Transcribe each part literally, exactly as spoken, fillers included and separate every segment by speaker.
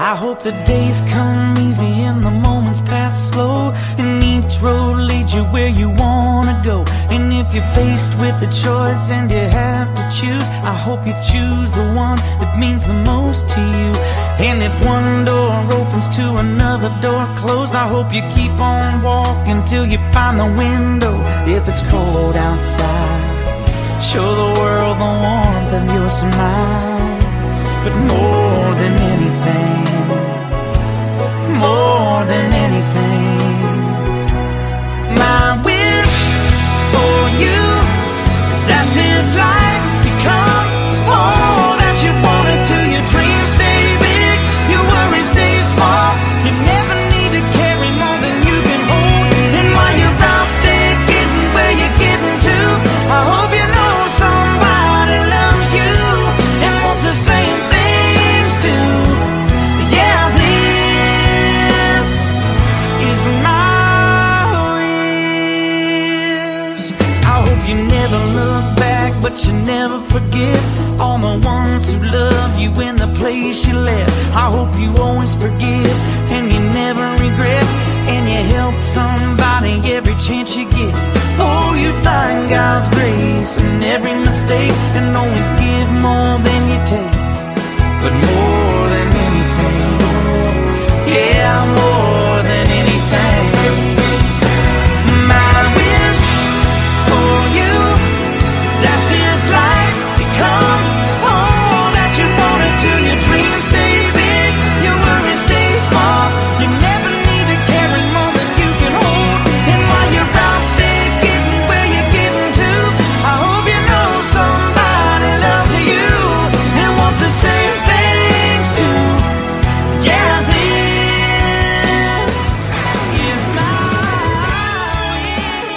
Speaker 1: I hope the days come easy and the moments pass slow, and each road leads you where you wanna go. And if you're faced with a choice and you have to choose, I hope you choose the one that means the most to you. And if one door opens to another door closed, I hope you keep on walking till you find the window. If it's cold outside, show the world the warmth of your smile. But more than anything, more than anything, my wish for you is that this life becomes all that you wanted to. Your dreams stay big, your worries stay small. You never need to carry more than you can hold. And while you're out there getting where you're getting to, I hope you know somebody loves you and wants the same things too. Yeah, this is my wish. I hope you never look back, but you never forget all the ones who love you in the place you left. I hope you always forgive and you never regret, and you help somebody every chance you get. Oh, you find God's grace in every mistake, and always give more than you take. But more than anything, yeah, more than anything, my wish for you is that this life becomes all that you wanted to. Your dreams stay big, your worries stay small. You never need to carry more than you can hold. And while you're out there getting where you're getting to, I hope you know somebody loves you and wants the same things too. Yeah, this is my wish.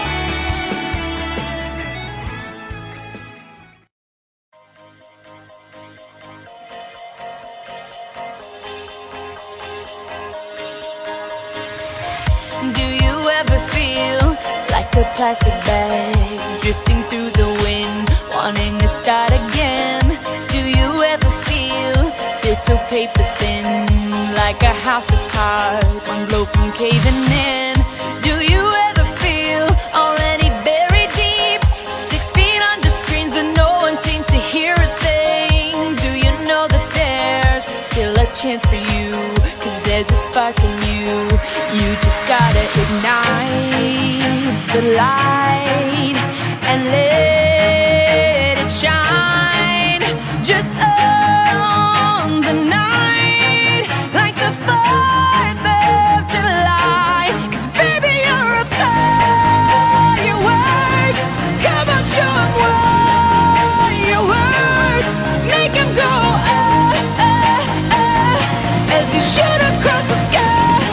Speaker 2: Do you ever feel like a plastic bag drifting through the wind, wanting to start again? Do you ever feel this so paper thin, like a house of cards, one blow from caving in? Do you ever feel already buried deep, six feet under screens but no one seems to hear a thing? Do you know that there's still a chance for you, 'cause there's a spark in you? You just gotta ignite the light and let it shine. Just on the night, like the fourth of July. 'Cause baby, you're a firework. Come on, show 'em what you work. Make 'em go ah, ah, ah, as you shoot across the sky.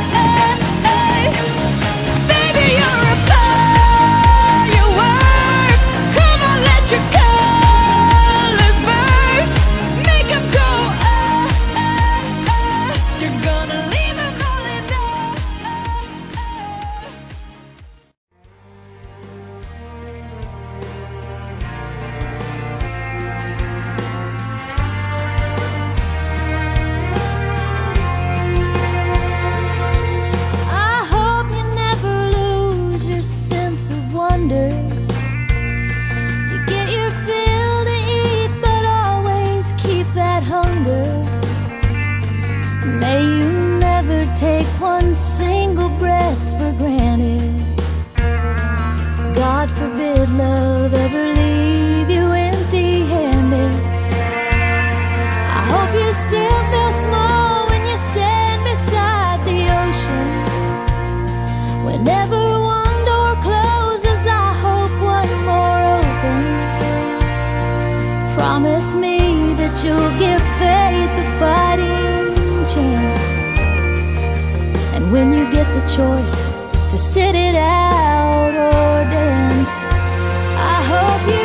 Speaker 2: Baby, you're a firework. Come on, let your colors burst. Make 'em go ah, ah, ah. You're gonna leave 'em all in love.
Speaker 3: I hope you never lose your sense of wonder. You get your fill to eat, but always keep that hunger. May you never take one single breath for granted. God forbid love ever leave you empty-handed. I hope you still feel small when you stand beside the ocean. Whenever one door closes, I hope one more opens. Promise me that you'll give faith a fighting chance. And when you get the choice to sit it out or dance, I hope you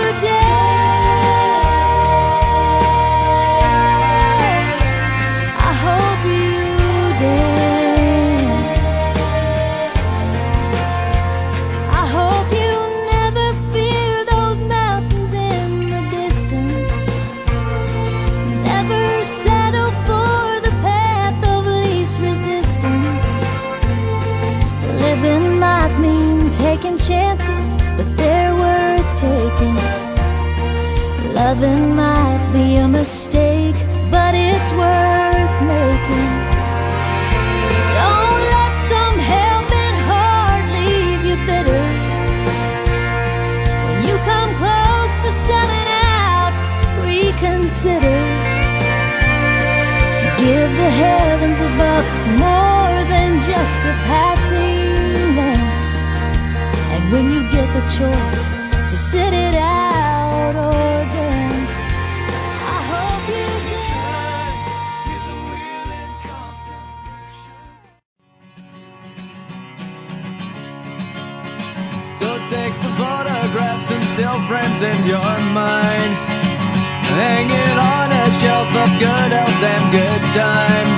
Speaker 3: dance. I hope you dance. I hope you never fear those mountains in the distance. Never settle for the path of least chances, but they're worth taking. Loving might be a mistake, but it's worth making. Don't let some helping heart leave you bitter. When you come close to selling out, reconsider. Give the heavens above more than just a passing glance. And when you get the choice to sit it out or dance, I hope you do.
Speaker 1: So take the photographs and still frames in your mind, hang it on a shelf of good health and good time.